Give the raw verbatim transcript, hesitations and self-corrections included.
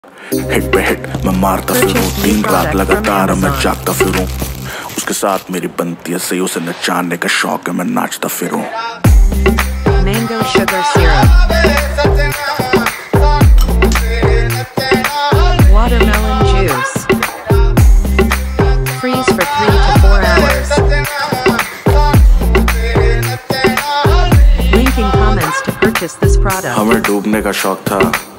Hit पे hit मैं मारता फिरूं, दिन रात लगातार मैं जागता फिरूं, उसके साथ मेरी बनती है सही, उसे नचाने का शौक है मैं नाचता फिरूं। Mango sugar syrup, watermelon juice, freeze for three to four hours. Link in comments to purchase this product. हमें डूबने का शौक था